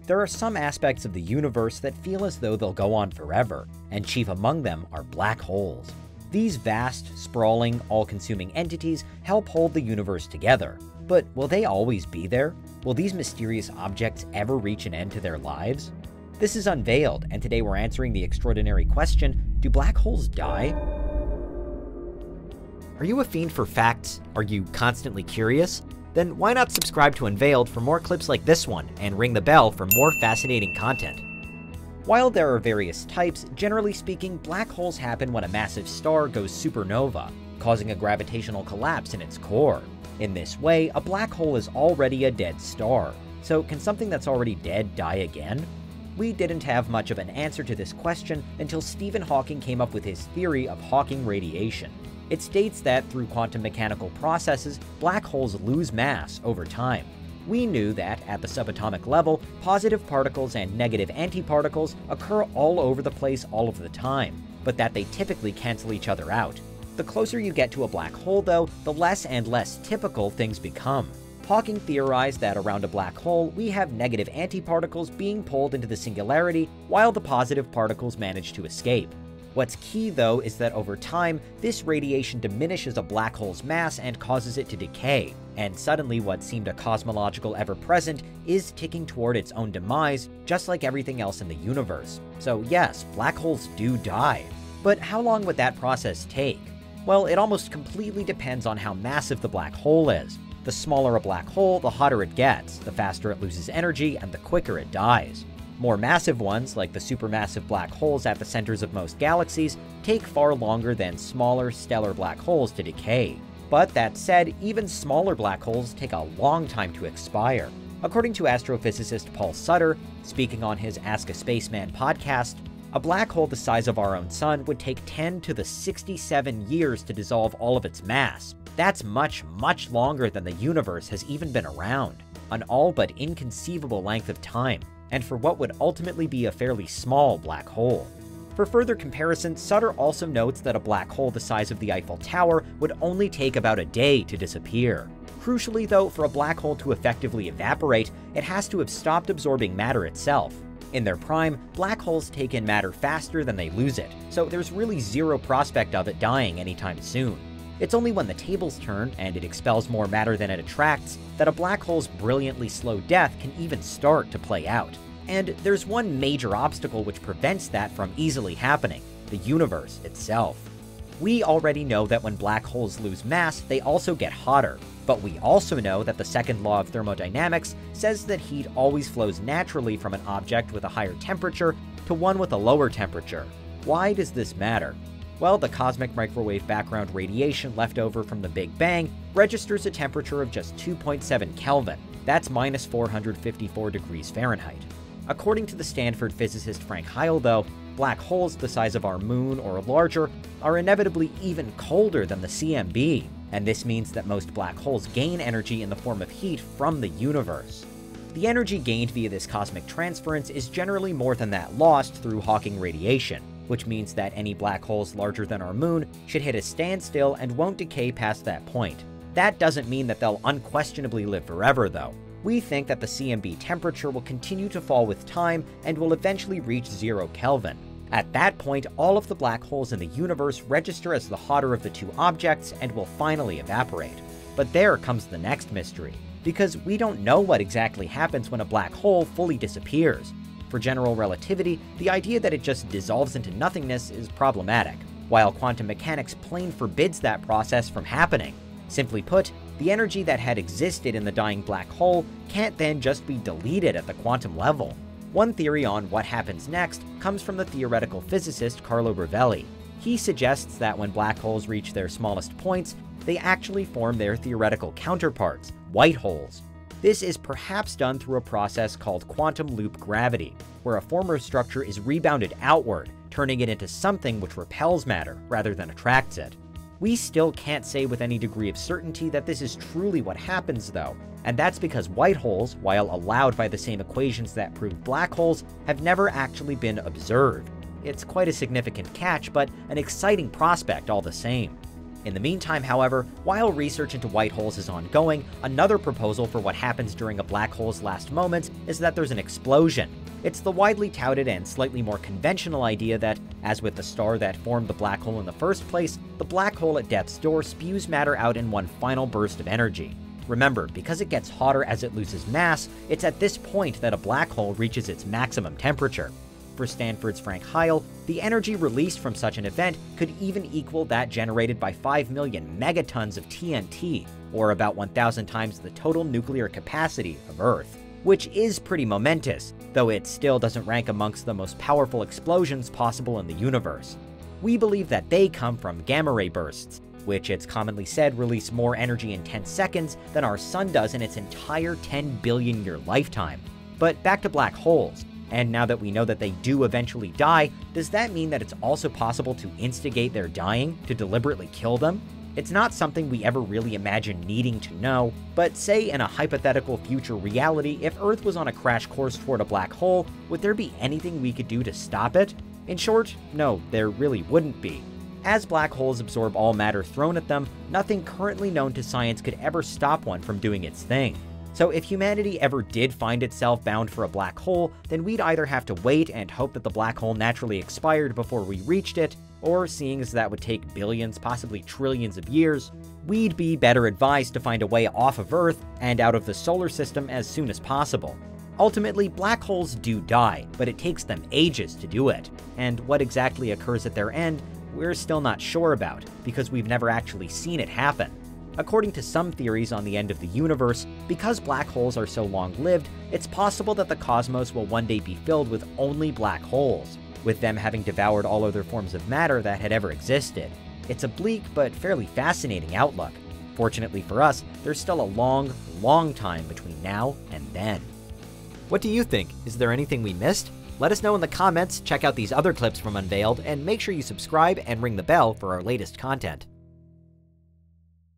There are some aspects of the universe that feel as though they'll go on forever, and chief among them are black holes. These vast, sprawling, all-consuming entities help hold the universe together. But will they always be there? Will these mysterious objects ever reach an end to their lives? This is Unveiled, and today we're answering the extraordinary question, do black holes die? Are you a fiend for facts? Are you constantly curious? Then why not subscribe to Unveiled for more clips like this one, and ring the bell for more fascinating content. While there are various types, generally speaking, black holes happen when a massive star goes supernova, causing a gravitational collapse in its core. In this way, a black hole is already a dead star. So can something that's already dead die again? We didn't have much of an answer to this question until Stephen Hawking came up with his theory of Hawking radiation. It states that through quantum mechanical processes, black holes lose mass over time. We knew that, at the subatomic level, positive particles and negative antiparticles occur all over the place all of the time, but that they typically cancel each other out. The closer you get to a black hole, though, the less and less typical things become. Hawking theorized that around a black hole, we have negative antiparticles being pulled into the singularity, while the positive particles manage to escape. What's key, though, is that over time, this radiation diminishes a black hole's mass and causes it to decay, and suddenly what seemed a cosmological ever-present is ticking toward its own demise, just like everything else in the universe. So yes, black holes do die. But how long would that process take? Well, it almost completely depends on how massive the black hole is. The smaller a black hole, the hotter it gets, the faster it loses energy, and the quicker it dies. More massive ones, like the supermassive black holes at the centers of most galaxies, take far longer than smaller stellar black holes to decay. But that said, even smaller black holes take a long time to expire. According to astrophysicist Paul Sutter, speaking on his Ask a Spaceman podcast, a black hole the size of our own sun would take 10 to the 67 years to dissolve all of its mass. That's much, much longer than the universe has even been around. An all but inconceivable length of time, and for what would ultimately be a fairly small black hole. For further comparison, Sutter also notes that a black hole the size of the Eiffel Tower would only take about a day to disappear. Crucially, though, for a black hole to effectively evaporate, it has to have stopped absorbing matter itself. In their prime, black holes take in matter faster than they lose it, so there's really zero prospect of it dying anytime soon. It's only when the tables turn, and it expels more matter than it attracts, that a black hole's brilliantly slow death can even start to play out. And there's one major obstacle which prevents that from easily happening: the universe itself. We already know that when black holes lose mass, they also get hotter. But we also know that the second law of thermodynamics says that heat always flows naturally from an object with a higher temperature to one with a lower temperature. Why does this matter? Well, the cosmic microwave background radiation left over from the Big Bang registers a temperature of just 2.7 Kelvin. That's minus 454 degrees Fahrenheit. According to the Stanford physicist Frank Heil, though, black holes the size of our moon or larger are inevitably even colder than the CMB, and this means that most black holes gain energy in the form of heat from the universe. The energy gained via this cosmic transference is generally more than that lost through Hawking radiation, which means that any black holes larger than our moon should hit a standstill and won't decay past that point. That doesn't mean that they'll unquestionably live forever, though. We think that the CMB temperature will continue to fall with time and will eventually reach 0 Kelvin. At that point, all of the black holes in the universe register as the hotter of the two objects and will finally evaporate. But there comes the next mystery, because we don't know what exactly happens when a black hole fully disappears. For general relativity, the idea that it just dissolves into nothingness is problematic, while quantum mechanics plain forbids that process from happening. Simply put, the energy that had existed in the dying black hole can't then just be deleted at the quantum level. One theory on what happens next comes from the theoretical physicist Carlo Rovelli. He suggests that when black holes reach their smallest points, they actually form their theoretical counterparts, white holes. This is perhaps done through a process called quantum loop gravity, where a former structure is rebounded outward, turning it into something which repels matter rather than attracts it. We still can't say with any degree of certainty that this is truly what happens, though, and that's because white holes, while allowed by the same equations that prove black holes, have never actually been observed. It's quite a significant catch, but an exciting prospect all the same. In the meantime, however, while research into white holes is ongoing, another proposal for what happens during a black hole's last moments is that there's an explosion. It's the widely touted and slightly more conventional idea that, as with the star that formed the black hole in the first place, the black hole at death's door spews matter out in one final burst of energy. Remember, because it gets hotter as it loses mass, it's at this point that a black hole reaches its maximum temperature. For Stanford's Frank Heil, the energy released from such an event could even equal that generated by 5 million megatons of TNT, or about 1,000 times the total nuclear capacity of Earth. Which is pretty momentous, though it still doesn't rank amongst the most powerful explosions possible in the universe. We believe that they come from gamma-ray bursts, which it's commonly said release more energy in 10 seconds than our sun does in its entire 10 billion year lifetime. But back to black holes. And now that we know that they do eventually die, does that mean that it's also possible to instigate their dying, to deliberately kill them? It's not something we ever really imagine needing to know, but say in a hypothetical future reality, if Earth was on a crash course toward a black hole, would there be anything we could do to stop it? In short, no, there really wouldn't be. As black holes absorb all matter thrown at them, nothing currently known to science could ever stop one from doing its thing. So if humanity ever did find itself bound for a black hole, then we'd either have to wait and hope that the black hole naturally expired before we reached it, or seeing as that would take billions, possibly trillions of years, we'd be better advised to find a way off of Earth and out of the solar system as soon as possible. Ultimately, black holes do die, but it takes them ages to do it, and what exactly occurs at their end, we're still not sure about, because we've never actually seen it happen. According to some theories on the end of the universe, because black holes are so long-lived, it's possible that the cosmos will one day be filled with only black holes, with them having devoured all other forms of matter that had ever existed. It's a bleak but fairly fascinating outlook. Fortunately for us, there's still a long, long time between now and then. What do you think? Is there anything we missed? Let us know in the comments, check out these other clips from Unveiled, and make sure you subscribe and ring the bell for our latest content.